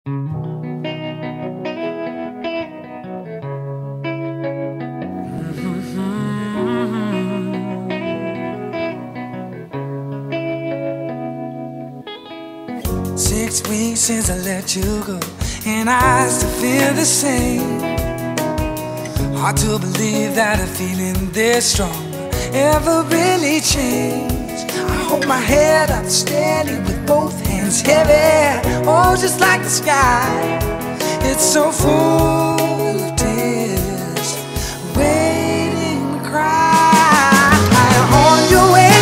6 weeks since I let you go, and I still feel the same. Hard to believe that a feeling this strong ever really changed. I hold my head up steady with both hands heavy, oh, just like the sky. It's so full of tears, waiting to cry. On your way,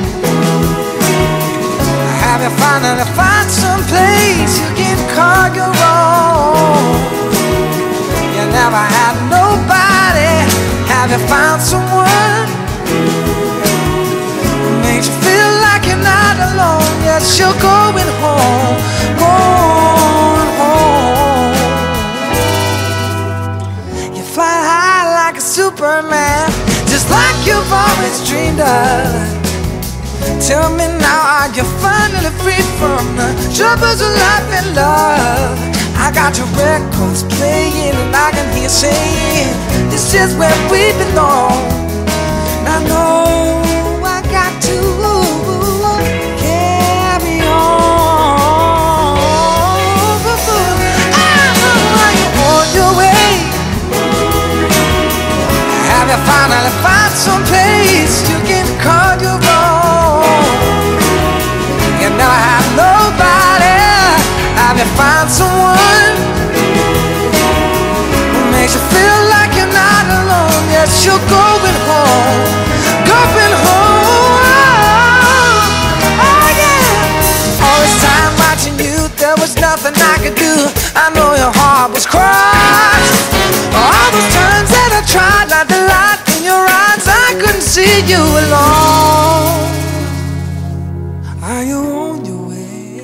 have you finally found some place you can call your own? You never had nobody. Have you found someone who makes you feel like you're not alone? Yes, you're going home, going home. You fly high like a Superman, just like you've always dreamed of. Tell me now, are you finally free from the troubles of life and love? I got your records playing and I can hear you saying, this is where we belong. And I know I got to carry on. Are you on your way? Have you finally found some place you can call your own? You never have nobody. Have you found someone who makes you feel like you're not alone? Yes, you're going home, going home. Oh yeah. All this time watching you, there was nothing I could do. I know your heart was crushed. All those times that I tried, like the light in your eyes, I couldn't see you alone. Are you on your way?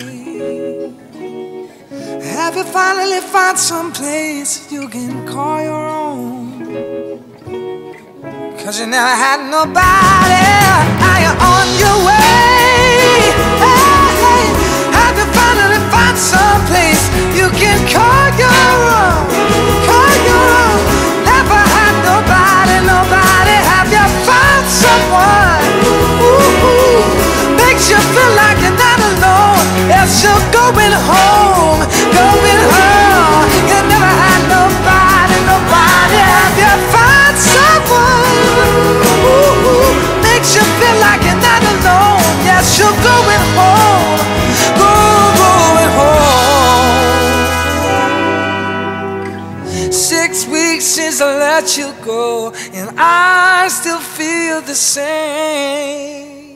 Have you finally found some place you can call your own? 'Cause you never had nobody. Are you on your way? Hey, have you finally found some place you can call your own? Call your own. Never had nobody, nobody. Have you found someone? Ooh, makes you feel like you're not alone. Yes, you're going home, going home. You never had nobody, nobody. Have you found someone? Ooh, makes you feel like you're not alone. Yes, you're going home, going home. 6 weeks since I let you go, and I still feel the same.